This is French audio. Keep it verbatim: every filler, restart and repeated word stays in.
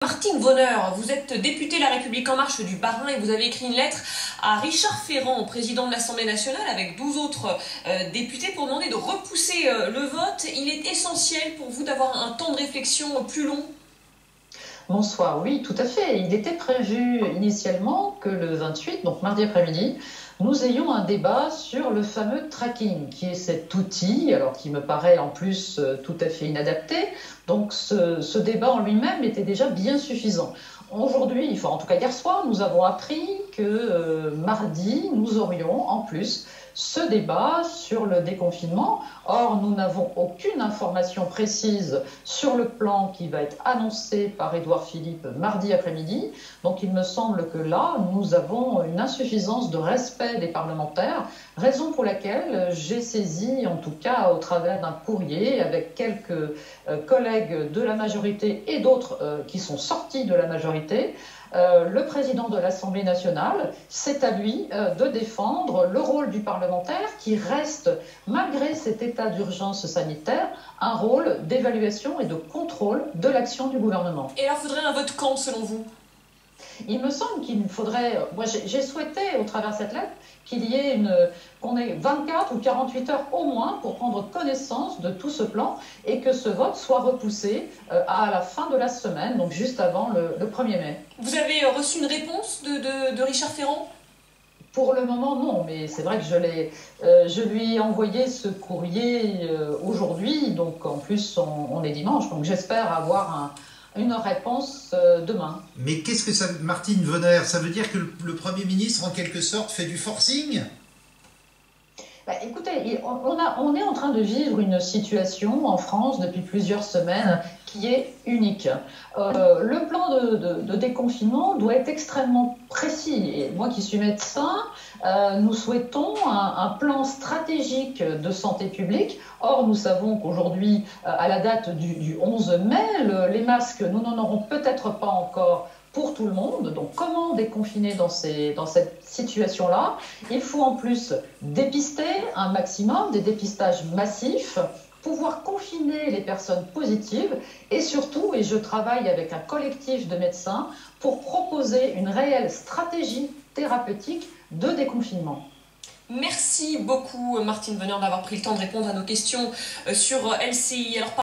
Martine Vonner, vous êtes députée La République En Marche du Bas-Rhin et vous avez écrit une lettre à Richard Ferrand, président de l'Assemblée nationale, avec douze autres euh, députés pour demander de repousser euh, le vote. Il est essentiel pour vous d'avoir un temps de réflexion plus long? Bonsoir, oui, tout à fait. Il était prévu initialement que le vingt-huit, donc mardi après-midi, nous ayons un débat sur le fameux tracking, qui est cet outil, alors qui me paraît en plus tout à fait inadapté. Donc ce, ce débat en lui-même était déjà bien suffisant. Aujourd'hui, enfin en tout cas hier soir, nous avons appris que euh, mardi, nous aurions en plus ce débat sur le déconfinement. Or, nous n'avons aucune information précise sur le plan qui va être annoncé par Édouard Philippe mardi après-midi. Donc, il me semble que là, nous avons une insuffisance de respect des parlementaires, raison pour laquelle j'ai saisi, en tout cas au travers d'un courrier avec quelques euh, collègues de la majorité et d'autres euh, qui sont sortis de la majorité, Euh, le président de l'Assemblée nationale, c'est à lui euh, de défendre le rôle du parlementaire qui reste, malgré cet état d'urgence sanitaire, un rôle d'évaluation et de contrôle de l'action du gouvernement. Et alors, faudrait un vote quand, selon vous? Il me semble qu'il faudrait, moi j'ai souhaité au travers de cette lettre qu'il y ait une, qu'on ait vingt-quatre ou quarante-huit heures au moins pour prendre connaissance de tout ce plan et que ce vote soit repoussé euh, à la fin de la semaine, donc juste avant le, le premier mai. Vous avez reçu une réponse de, de, de Richard Ferrand? Pour le moment, non, mais c'est vrai que je, l'ai, euh, je lui ai envoyé ce courrier euh, aujourd'hui, donc en plus on, on est dimanche, donc j'espère avoir un, une réponse euh, demain. Mais qu'est-ce que ça, Martine Vonner, ça veut dire que le, le Premier ministre, en quelque sorte, fait du forcing? Bah, écoutez, on, a, on est en train de vivre une situation en France depuis plusieurs semaines qui est unique. Euh, le plan de, de, de déconfinement doit être extrêmement précis. Et moi qui suis médecin, euh, nous souhaitons un, un plan stratégique de santé publique. Or, nous savons qu'aujourd'hui, euh, à la date du, du onze mai, le, les masques, nous n'en aurons peut-être pas encore pour tout le monde. Donc comment déconfiner dans, ces, dans cette situation-là? Il faut en plus dépister un maximum, des dépistages massifs, pouvoir confiner les personnes positives et surtout, et je travaille avec un collectif de médecins, pour proposer une réelle stratégie thérapeutique de déconfinement. Merci beaucoup Martine Vonner d'avoir pris le temps de répondre à nos questions sur L C I. Alors,